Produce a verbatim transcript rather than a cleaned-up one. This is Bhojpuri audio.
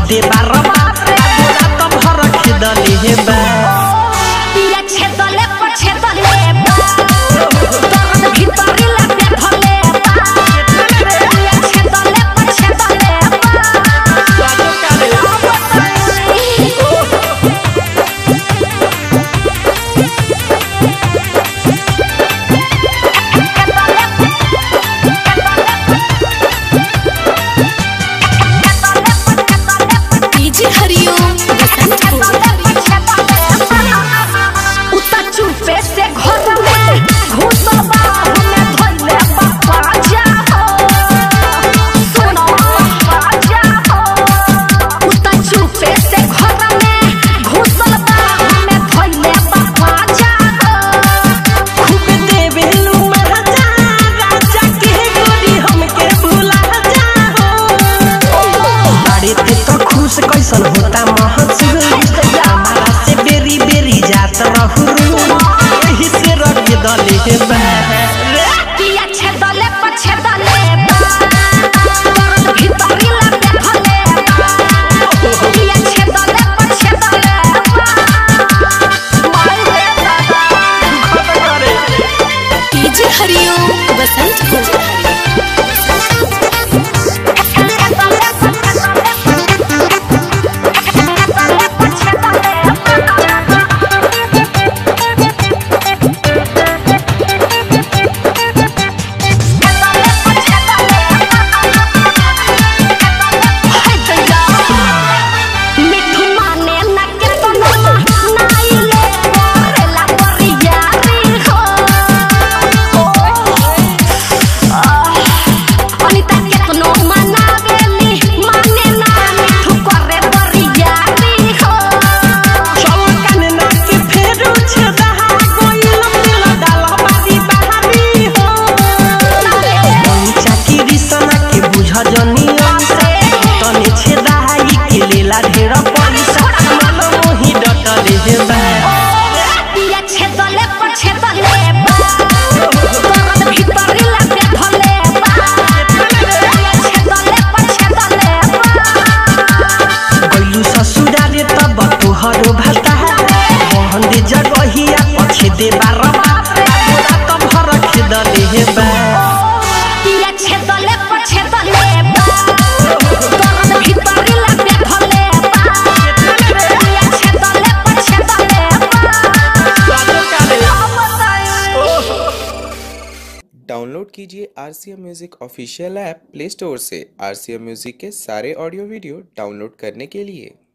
दे बार बाप रे बोला तो भर खेदले हे बा पिया छेदले पर छेदले बा दर्द भीतरी लगे भले बा पिया छेदले पर छेदले बा साजो काले कैसन होता महसूस हमारा से बेरी बेरी जात रहू यही से रख दले हे बा पिया छेदले पर छेदले बा दर्द भीतरी लगे भले बा पिया छेदले पर छेदले बा माय रे दादा खत करे डीजे हरिओम बसंत जगहिया पछे दे बार बाप रे बोला तो भर खेदले हे बा पिया छेदले पर छेदले बा दर्द भीतरी लगे भले बा पिया छेदले पर छेदले बा साजो काले डाउनलोड कीजिए RCM music official app play store से। आरसीएम म्यूजिक के सारे ऑडियो वीडियो डाउनलोड करने के लिए